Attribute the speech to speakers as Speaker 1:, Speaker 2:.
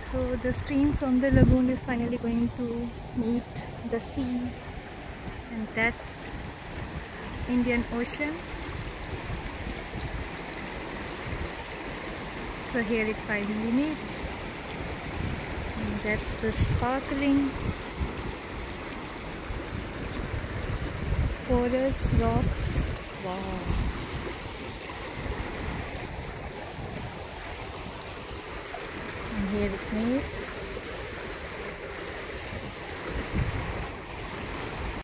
Speaker 1: So the stream from the lagoon is finally going to meet the sea, and that's Indian Ocean. So here it finally meets, and that's the sparkling porous rocks. Wow. And here it meets.